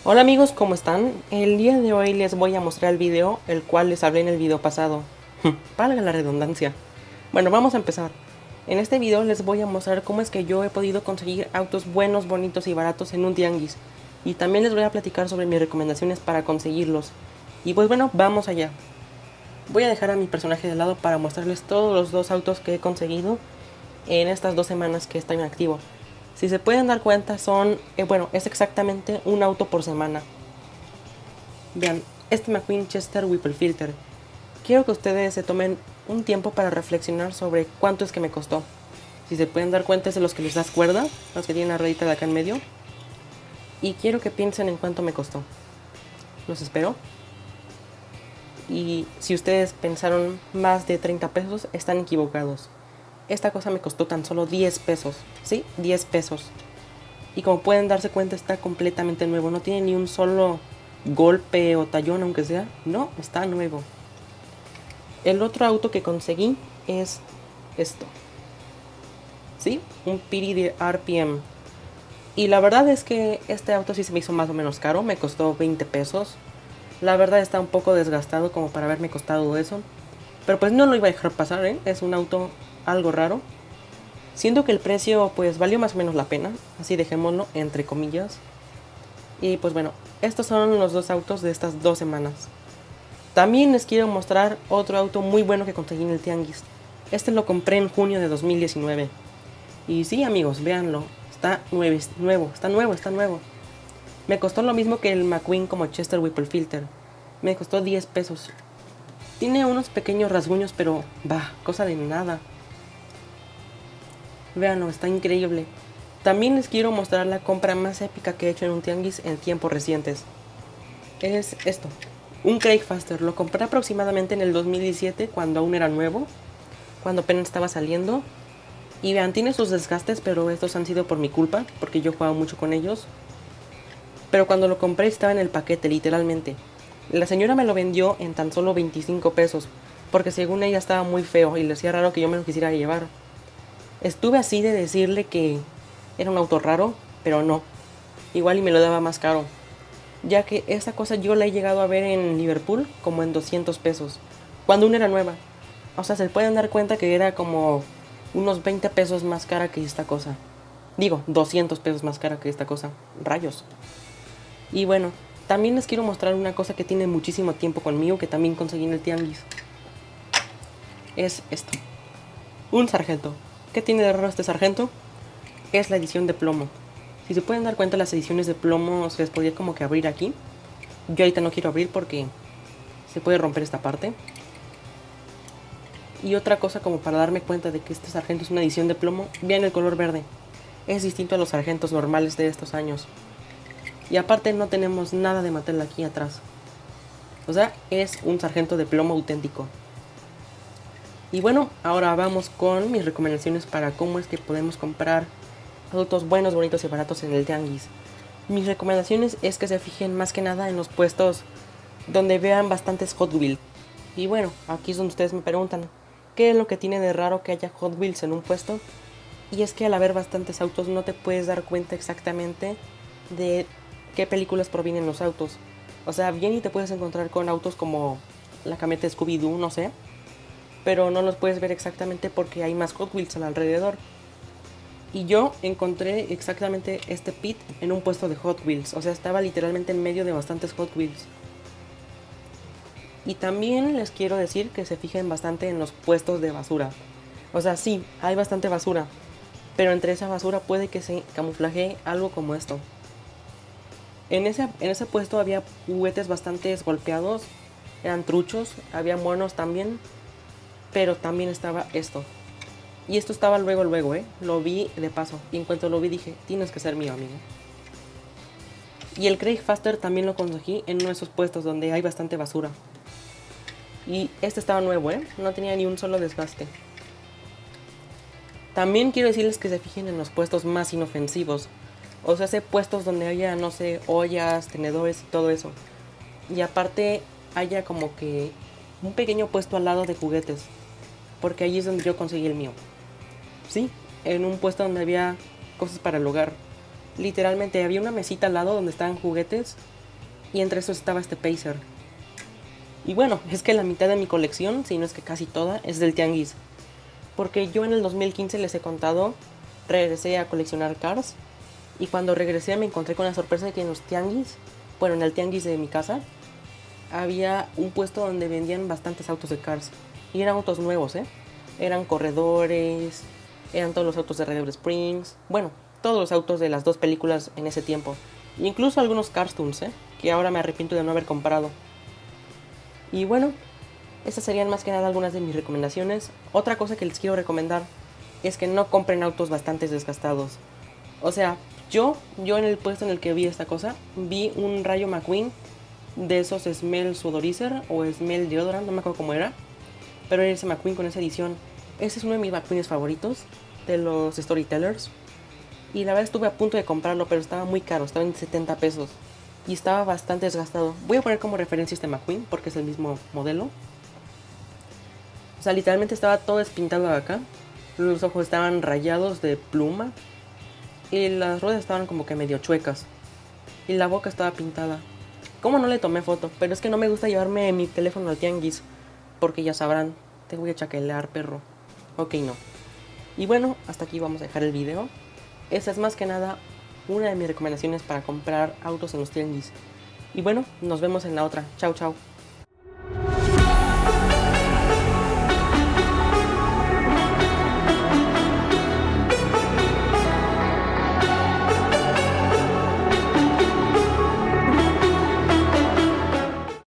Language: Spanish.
Hola amigos, ¿cómo están? El día de hoy les voy a mostrar el video, el cual les hablé en el video pasado. Valga la redundancia. Bueno, vamos a empezar. En este video les voy a mostrar cómo es que yo he podido conseguir autos buenos, bonitos y baratos en un tianguis. Y también les voy a platicar sobre mis recomendaciones para conseguirlos. Y pues bueno, vamos allá. Voy a dejar a mi personaje de lado para mostrarles todos los dos autos que he conseguido en estas 2 semanas que estoy en activo. Si se pueden dar cuenta es exactamente un auto por semana. Vean, este McQueen Chester Whipple Filter. Quiero que ustedes se tomen un tiempo para reflexionar sobre cuánto es que me costó. Si se pueden dar cuenta es de los que les das cuerda, los que tienen la ruedita de acá en medio. Y quiero que piensen en cuánto me costó. Los espero. Y si ustedes pensaron más de 30 pesos, están equivocados. Esta cosa me costó tan solo 10 pesos. ¿Sí? 10 pesos. Y como pueden darse cuenta está completamente nuevo. No tiene ni un solo golpe o tallón aunque sea. No, está nuevo. El otro auto que conseguí es esto. ¿Sí? Un Pity de RPM. Y la verdad es que este auto sí se me hizo más o menos caro. Me costó 20 pesos. La verdad está un poco desgastado como para haberme costado eso. Pero pues no lo iba a dejar pasar, ¿eh? Es un auto algo raro. Siento que el precio pues valió más o menos la pena. Así dejémoslo entre comillas. Y pues bueno, estos son los dos autos de estas 2 semanas. También les quiero mostrar otro auto muy bueno que conseguí en el tianguis. Este lo compré en junio de 2019. Y sí amigos, véanlo. Está está nuevo. Me costó lo mismo que el McQueen como Chester Whipple Filter. Me costó 10 pesos. Tiene unos pequeños rasguños, pero bah, cosa de nada. Véanlo, está increíble. También les quiero mostrar la compra más épica que he hecho en un tianguis en tiempos recientes. Es esto, un Craigfaster. Lo compré aproximadamente en el 2017 cuando aún era nuevo, cuando apenas estaba saliendo. Y vean, tiene sus desgastes, pero estos han sido por mi culpa, porque yo jugaba mucho con ellos. Pero cuando lo compré estaba en el paquete, literalmente. La señora me lo vendió en tan solo 25 pesos, porque según ella estaba muy feo y le hacía raro que yo me lo quisiera llevar. Estuve así de decirle que era un auto raro, pero no. Igual y me lo daba más caro, ya que esta cosa yo la he llegado a ver en Liverpool como en 200 pesos, cuando una era nueva. O sea, se pueden dar cuenta que era como unos 20 pesos más cara que esta cosa. Digo, 200 pesos más cara que esta cosa. Rayos. Y bueno, también les quiero mostrar una cosa que tiene muchísimo tiempo conmigo, que también conseguí en el tianguis. Es esto. Un sargento. ¿Qué tiene de raro este sargento? Es la edición de plomo. Si se pueden dar cuenta, las ediciones de plomo se les podría como que abrir aquí. Yo ahorita no quiero abrir porque se puede romper esta parte. Y otra cosa como para darme cuenta de que este sargento es una edición de plomo, vean el color verde. Es distinto a los sargentos normales de estos años. Y aparte no tenemos nada de metal aquí atrás. O sea, es un sargento de plomo auténtico. Y bueno, ahora vamos con mis recomendaciones para cómo es que podemos comprar autos buenos, bonitos y baratos en el tianguis. Mis recomendaciones es que se fijen más que nada en los puestos donde vean bastantes Hot Wheels. Y bueno, aquí es donde ustedes me preguntan, ¿qué es lo que tiene de raro que haya Hot Wheels en un puesto? Y es que al haber bastantes autos no te puedes dar cuenta exactamente de qué películas provienen los autos. O sea, bien y te puedes encontrar con autos como la camioneta de Scooby-Doo, no sé, pero no los puedes ver exactamente porque hay más Hot Wheels alrededor. Y yo encontré exactamente este pit en un puesto de Hot Wheels. O sea, estaba literalmente en medio de bastantes Hot Wheels. Y también les quiero decir que se fijen bastante en los puestos de basura. O sea, sí, hay bastante basura, pero entre esa basura puede que se camuflaje algo como esto. En ese puesto había juguetes bastante golpeados, eran truchos, había monos también, pero también estaba esto. Y esto estaba luego, lo vi de paso. Y en cuanto lo vi dije, tienes que ser mío, amigo. Y el Craigfaster también lo conseguí en uno de esos puestos donde hay bastante basura. Y este estaba nuevo, no tenía ni un solo desgaste. También quiero decirles que se fijen en los puestos más inofensivos. O sea, puestos donde haya, no sé, ollas, tenedores y todo eso. Y aparte haya como que un pequeño puesto al lado de juguetes, porque allí es donde yo conseguí el mío. Sí, en un puesto donde había cosas para el hogar. Literalmente había una mesita al lado donde estaban juguetes Y entre esos estaba este Pacer. Y bueno, es que la mitad de mi colección, si no es que casi toda, es del tianguis. Porque yo en el 2015, les he contado, regresé a coleccionar cars. Y cuando regresé me encontré con la sorpresa de que en los tianguis, bueno, en el tianguis de mi casa, había un puesto donde vendían bastantes autos de cars. Y eran autos nuevos, ¿eh? Eran corredores, eran todos los autos de Red Dead Springs. Bueno, todos los autos de las dos películas en ese tiempo. Incluso algunos cartoons, que ahora me arrepiento de no haber comprado. Y bueno, estas serían más que nada algunas de mis recomendaciones. Otra cosa que les quiero recomendar es que no compren autos bastante desgastados. O sea, yo en el puesto en el que vi esta cosa, vi un Rayo McQueen de esos Smell Sudorizer o Smell Deodorant, no me acuerdo cómo era. Pero era ese McQueen con esa edición. Ese es uno de mis McQueens favoritos, de los Storytellers. Y la verdad estuve a punto de comprarlo, pero estaba muy caro, estaba en 70 pesos. Y estaba bastante desgastado. Voy a poner como referencia este McQueen, porque es el mismo modelo. O sea, literalmente estaba todo despintado acá. Los ojos estaban rayados de pluma. Y las ruedas estaban como que medio chuecas. Y la boca estaba pintada. ¿Cómo no le tomé foto? Pero es que no me gusta llevarme mi teléfono al tianguis. Porque ya sabrán, te voy a chaquelear, perro. Ok, no. Y bueno, hasta aquí vamos a dejar el video. Esa es más que nada una de mis recomendaciones para comprar autos en los tianguis. Y bueno, nos vemos en la otra. Chao, chao.